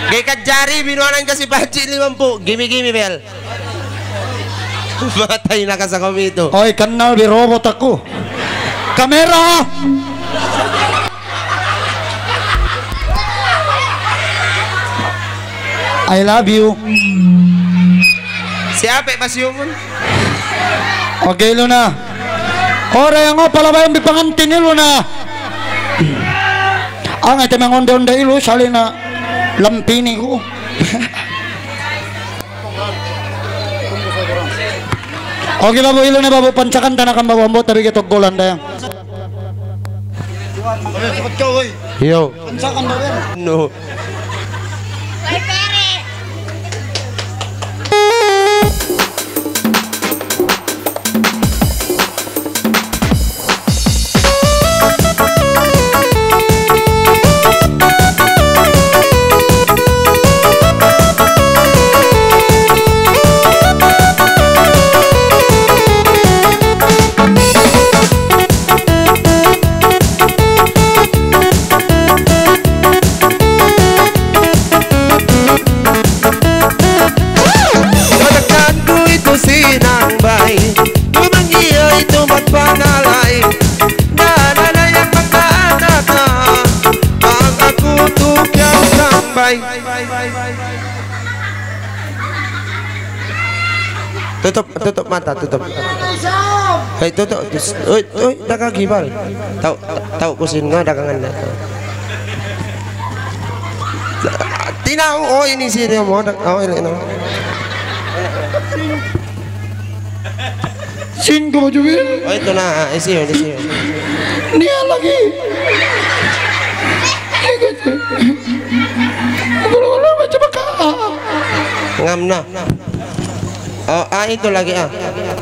Gay kajari binuanan kasi Paji 50. Gimme bel. Matay na ka sa komito. Oy, kanal bi robot ako. Kamera. I love you. Siapa pasyumon? Okay, Luna. Ora yang pala ba yung bipangantin ni Luna? Ang ito mga onde-onde ilo, sali na lampini ko. Okay, babu ilo na babu, pancakan tanakan babu, ambot tabi kitog golan dayang. Yo. Pancakan babu yan. No. Tutup mata, tutup. Hey, tutup. Oi, nakagibal. Tahu kusin nga dagangan na. Tinaw, oh ini sini mo. Oh, ini. Sin ko jubil. Oh, ito na, isiyo. Niya lagi. Wala macam ka. Ngam na. Oh, itu lagi ah.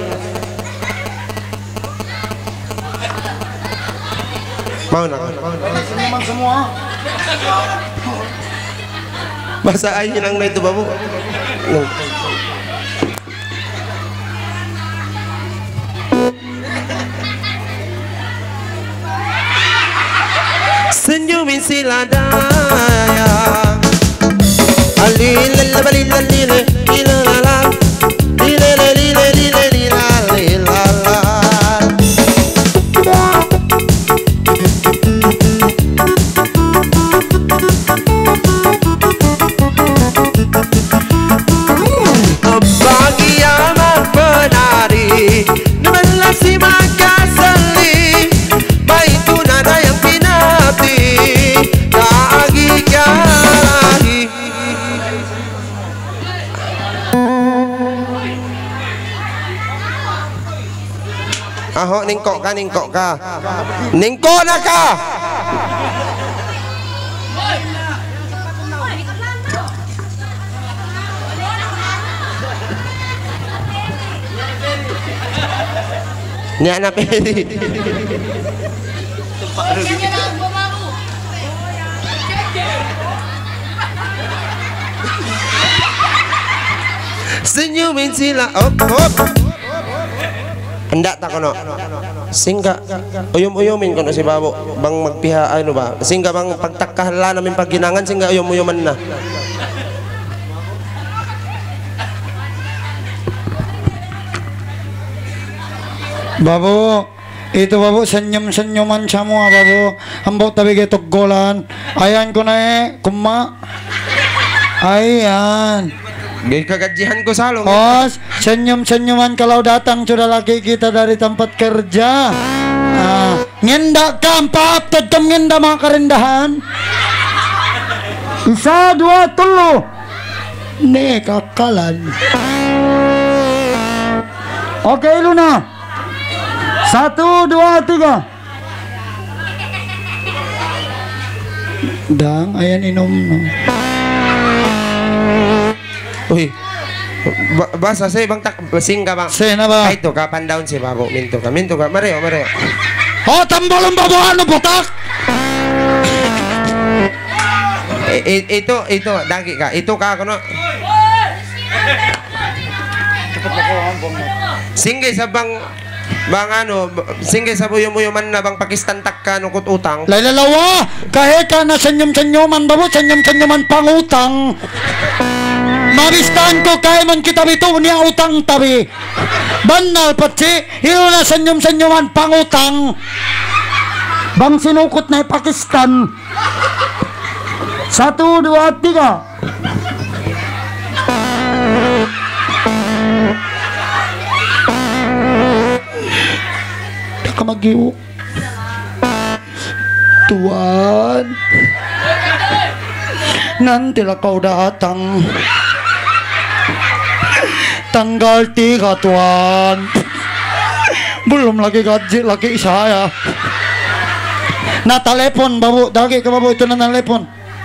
Mau nak? Senyuman semua. Masa air nang itu babu. Senyumin sila daya. Alilala balilala ilala. Aho ningkok ka. Ningkok na ka. Niya na pwede. Senyumin sila. Op. Hendak tak kono. Singga uyum-uyumin kono si babo bang magpiha ano ba. Singga bang pagtakahla namin pagginangan singga uyum-uyuman na. Babo, itu babo senyum-senyuman semua babo. Ambok tabi getok golan. Ayan ko na kuma. Ayan. Gay kagajihan ko salong. Os, senyum-senyuman kalau datang sudah laki kita dari tempat kerja. Ngendak kampak tetap ngenda mga karendahan. 1, 2, 3. Nih kakalan. Oke Luna. 1, 2, 3. Dang, ayan inom no. Uy, basa saya bang tak basing ka bang. Say na ba? Ito kapan daun si babo minto ka. Mareo. Oh, tambolong babo ano botak? Itu dagi ka. Itu ka kono. Singgay sa bang Bang ano, singge sa buyom-buyoman na bang Pakistan takka nukot utang. Lailalawa, kahit ka na sanyom-sanyoman babo, sanyom-sanyoman pangutang. Maristan ko kaya man kita bito niya utang tabi. Banal patsi, hilo na sanyom-sanyoman pangutang. Bang sinukot na Pakistan. 1, 2, 3. Magiw Tuan nanti lah kau datang tanggal 3 Tuan, belum lagi gaji lagi saya na telepon babu dagi ke babu itu na telepon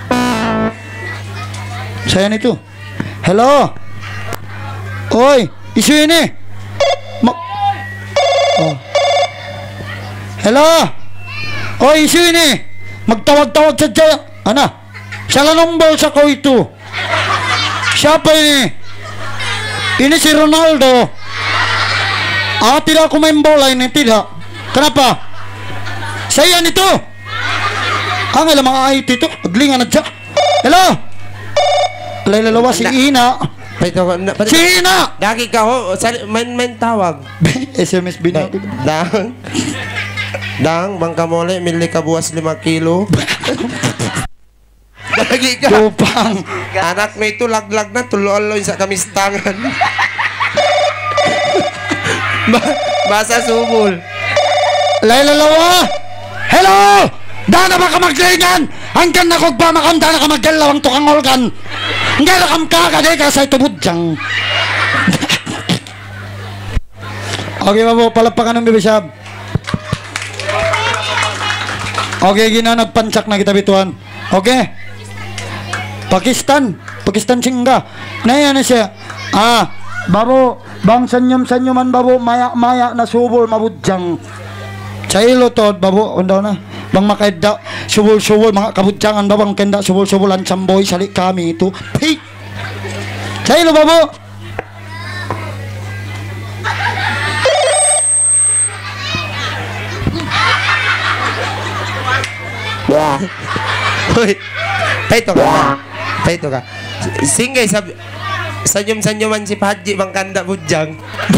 saya itu hello oi isu ini oh. Hello? Oh, isu ini. Magtawag-tawag sa dyan. Ano? Siya nombol sa ko ito. Siapa ini? Ini si Ronaldo. Tidak ako main bola ini, tidak. Kenapa? Saya nito. Ang ilang mga IT ito. Paglingan na dyan. Hello? Lailalawa si Ina. Si Ina! Dagi ka ho. Main tawag. SMS binabi. Dang, bangka mole, mili ka buwas 5 kilo. Dagi ka. Lupang. Anak mo ito, laglag na, tulo-aloy sa kamistangan. Basa subol. Lailalawa! Hello! Dana ba ka maglingan? Hanggang na kog ba makam, dana ka magdalawang tukang organ. Hanggang na kam kakaday ka sa ito budyang. Okay ba po, palapakan ng bibisab. Okay, gina nagpansak na kita bituan. Okay. Pakistan singga. Na yan siya. Babo, bang sanyom-sanyoman babo, maya na subol mabudyang. Chaylo to, babo, undaw na. Bang makaida, subol-subol, mga kabudyangan babang kenda subol-subolan samboy, salik kami ito. Hey! Chaylo, babo. Hoy, paito ka. Singgay sanyom-sanyoman si Pahaji bang kanda budyang.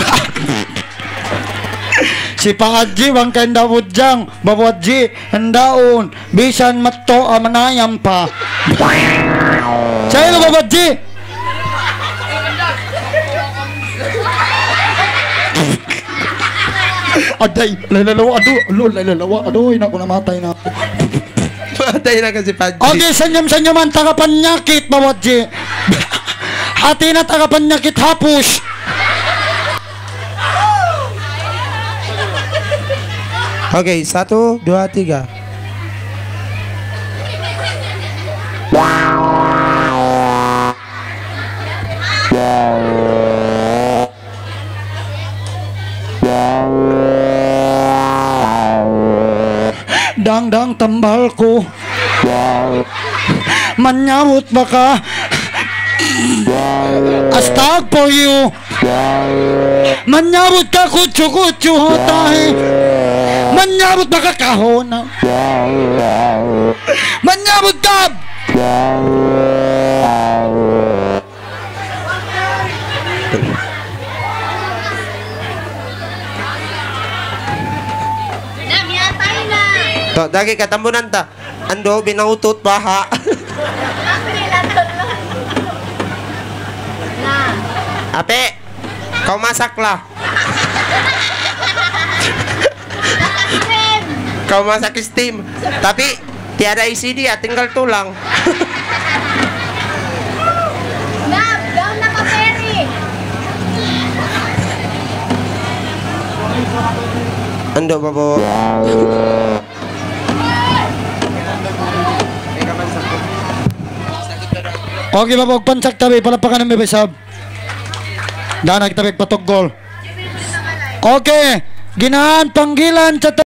Si Pahaji bang kanda budyang, babaji hendaon bisan matto manayam pa. Saya lo babaji. Aday, lalalawa, aduh, ina ko namatay na ako. Matay na kasi Pahaji. Okay, sanyam-sanyaman tagapanyakit, babaji. Hati na tagapanyakit hapus. Okay, 1, 2, 3. Dang tambalku menyambut baka astag for you menyambut ka kucu-kucu hotahe menyambut baka kahona menyambut ka to dagi katambunan ta ando binautot baha. Ape kau masak lah. Kau masak steam tapi tiada isi dia tinggal tulang. Daun nama peri. Ando babo. Okay, babog pansak tabi palapakan ng bibisab. Dana kita patog gol. Okay, ginahan panggilan sa